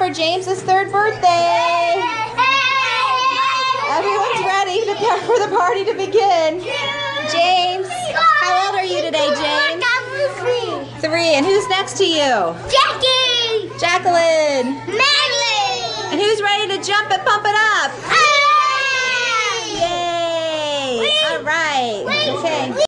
for James's 3rd birthday. Everyone's ready for the party to begin. James, how old are you today, James? 3. And who's next to you? Jackie! Jacqueline! Madeline! And who's ready to jump and pump it up? Hey! Yay! All right. Okay.